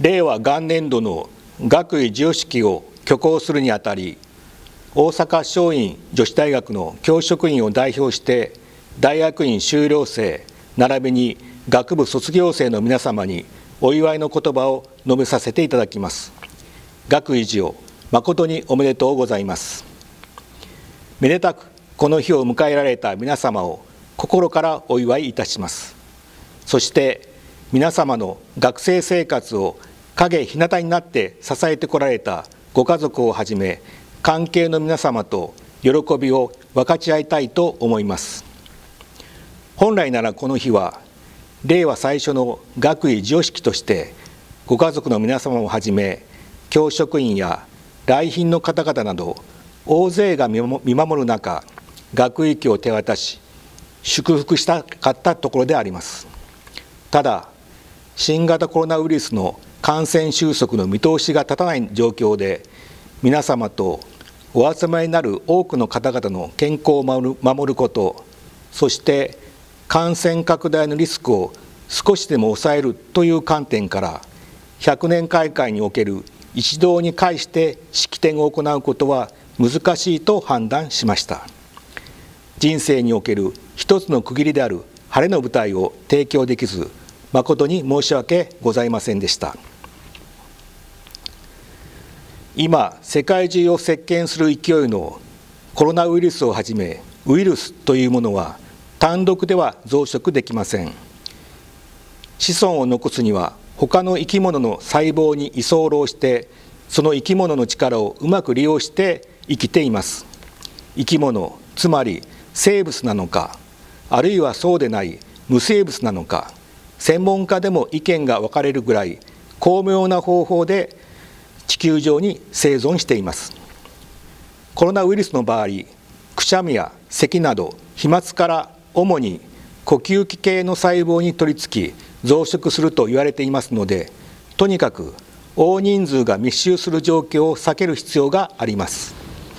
令和元年度の学位授与式を挙行するにあたり、大阪松蔭女子大学の教職員を代表して大学院修了生並びに学部卒業生の皆様にお祝いの言葉を述べさせていただきます。学位授与誠におめでとうございます。めでたくこの日を迎えられた皆様を心からお祝いいたします。そして皆様の学生生活を陰日向になって支えてこられたご家族をはじめ関係の皆様と喜びを分かち合いたいと思います。本来ならこの日は令和最初の学位授与式としてご家族の皆様をはじめ教職員や来賓の方々など大勢が見守る中、学位旗を手渡し祝福したかったところであります。ただ新型コロナウイルスの感染収束の見通しが立たない状況で、皆様とお集まりになる多くの方々の健康を守ること、そして感染拡大のリスクを少しでも抑えるという観点から、100年開会における一堂に会して式典を行うことは難しいと判断しました。人生における一つの区切りである晴れの舞台を提供できず、誠に申し訳ございませんでした。今、世界中を席巻する勢いのコロナウイルスをはじめ、ウイルスというものは単独では増殖できません。子孫を残すには、他の生き物の細胞に居候して、その生き物の力をうまく利用して生きています。生き物、つまり生物なのか、あるいはそうでない無生物なのか、専門家でも意見が分かれるぐらい巧妙な方法で地球上に生存しています。コロナウイルスの場合、くしゃみや咳など飛沫から主に呼吸器系の細胞に取り付き増殖すると言われていますので、とにかく大人数が密集する状況を避ける必要があります。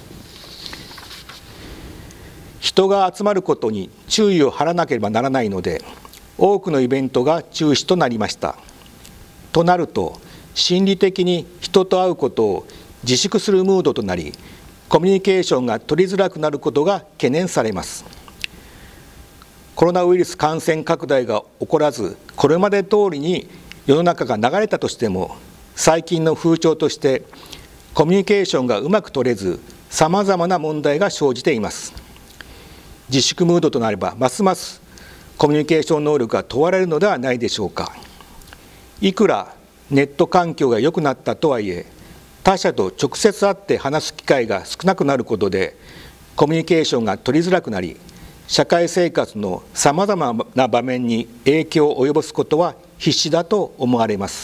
人が集まることに注意を払わなければならないので、多くのイベントが中止となりました。となると、心理的に人と会うことを自粛するムードとなり、コミュニケーションが取りづらくなることが懸念されます。コロナウイルス感染拡大が起こらず、これまで通りに世の中が流れたとしても、最近の風潮としてコミュニケーションがうまく取れず、さまざまな問題が生じています。自粛ムードとなれば、ますますコミュニケーション能力が問われるのではないでしょうか。いくらネット環境が良くなったとはいえ、他者と直接会って話す機会が少なくなることで、コミュニケーションが取りづらくなり、社会生活のさまざまな場面に影響を及ぼすことは必至だと思われます。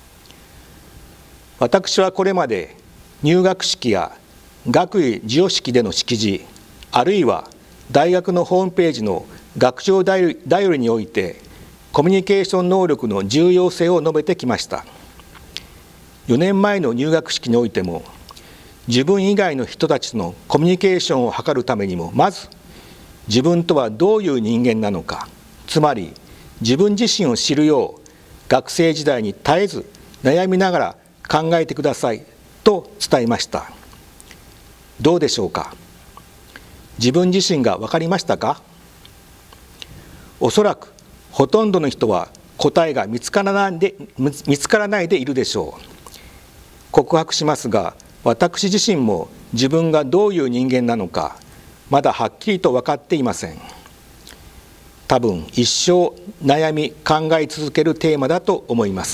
私はこれまで入学式や学位授与式での式辞、あるいは大学のホームページの学長だよりにおいて、コミュニケーション能力の重要性を述べてきました。4年前の入学式においても、自分以外の人たちのコミュニケーションを図るためにも、まず自分とはどういう人間なのか、つまり自分自身を知るよう、学生時代に絶えず悩みながら考えてくださいと伝えました。どうでしょうか。自分自身が分かりましたか。おそらくほとんどの人は答えが見つからないでいるでしょう。告白しますが、私自身も自分がどういう人間なのか、まだはっきりと分かっていません。多分一生悩み考え続けるテーマだと思います。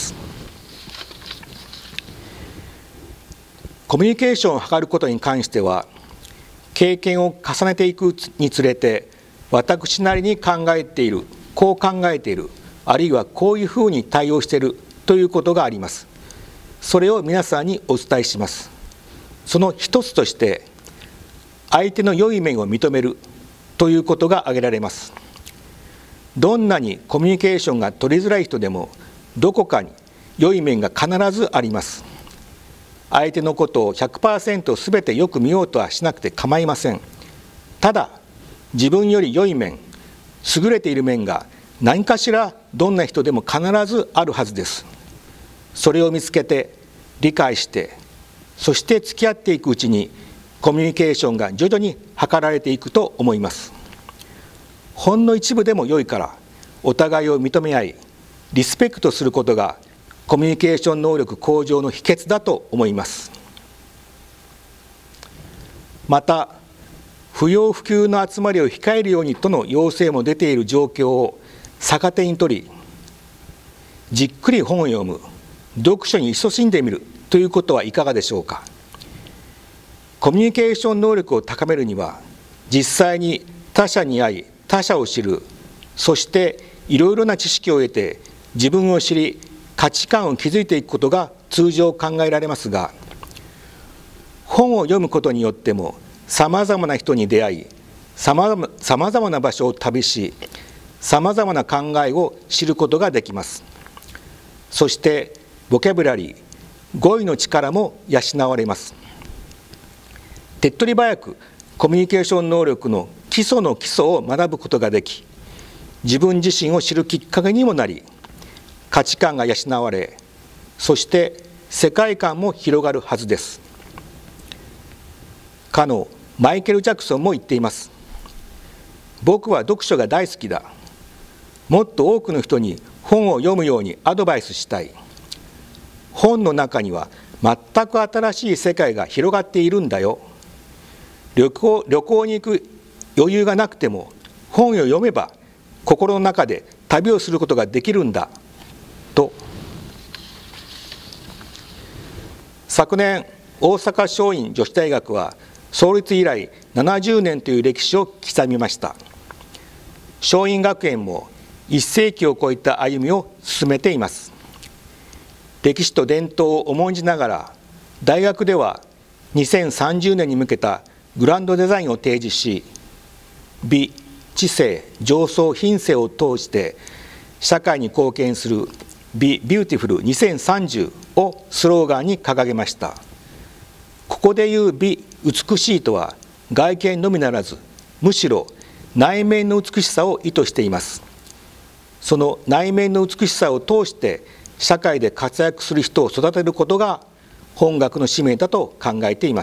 コミュニケーションを図ることに関しては、経験を重ねていくにつれて、私なりに考えている、こう考えている、あるいはこういうふうに対応しているということがあります。それを皆さんにお伝えします。その一つとして、相手の良い面を認めるということが挙げられます。どんなにコミュニケーションが取りづらい人でも、どこかに良い面が必ずあります。相手のことを 100% 全てよく見ようとはしなくて構いません。ただ、自分より良い面、優れている面が何かしらどんな人でも必ずあるはずです。 それを見つけて理解して、そして付き合っていくうちにコミュニケーションが徐々に図られていくと思います。ほんの一部でも良いからお互いを認め合いリスペクトすることがコミュニケーション能力向上の秘訣だと思います。また不要不急の集まりを控えるようにとの要請も出ている状況を逆手に取り、じっくり本を読む、読書に勤しんでみるということはいかがでしょうか。コミュニケーション能力を高めるには、実際に他者に会い他者を知る、そしていろいろな知識を得て自分を知り価値観を築いていくことが通常考えられますが、本を読むことによってもさまざまな人に出会い、さまざまな場所を旅し、さまざまな考えを知ることができます。そしてボキャブラリー、語彙の力も養われます。手っ取り早くコミュニケーション能力の基礎の基礎を学ぶことができ、自分自身を知るきっかけにもなり、価値観が養われ、そして世界観も広がるはずです。かのマイケル・ジャクソンも言っています。僕は読書が大好きだ。もっと多くの人に本を読むようにアドバイスしたい。本の中には全く新しい世界が広がっているんだよ。旅行に行く余裕がなくても本を読めば心の中で旅をすることができるんだと。昨年大阪松蔭女子大学は創立以来70年という歴史を刻みました。松蔭学園も1世紀を超えた歩みを進めています。歴史と伝統を重んじながら、大学では2030年に向けたグランドデザインを提示し、美、知性、情操、品性を通して社会に貢献するBe Beautiful 2030をスローガンに掲げました。ここでいう美、美しいとは外見のみならず、むしろ内面の美しさを意図しています。その内面の美しさを通して社会で活躍する人を育てることが本学の使命だと考えています。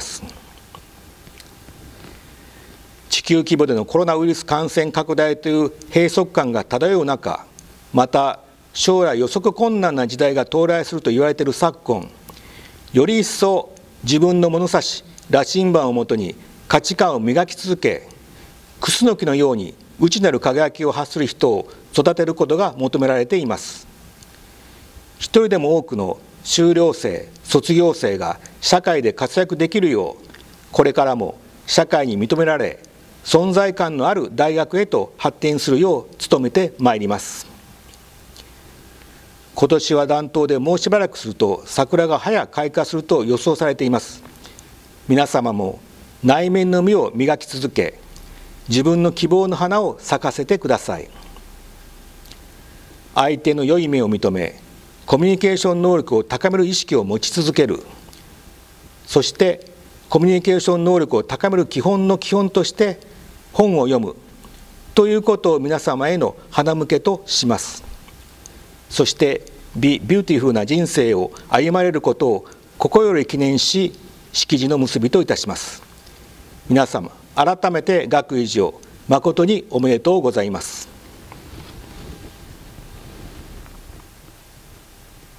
地球規模でのコロナウイルス感染拡大という閉塞感が漂う中、また将来予測困難な時代が到来すると言われている昨今、より一層自分の物差し、羅針盤をもとに価値観を磨き続け、クスノキのように内なる輝きを発する人を育てることが求められています。一人でも多くの修了生、卒業生が社会で活躍できるよう、これからも社会に認められ、存在感のある大学へと発展するよう努めてまいります。今年は暖冬でもうしばらくすると桜が早く開花すると予想されています。皆様も内面の実を磨き続け、自分の希望の花を咲かせてください。相手の良い面を認め、コミュニケーション能力を高める意識を持ち続ける。そしてコミュニケーション能力を高める基本の基本として本を読むということを皆様への花向けとします。そしてBe Beautifulな人生を歩まれることを心より記念し、式辞の結びといたします。皆様改めて学位上誠におめでとうございます。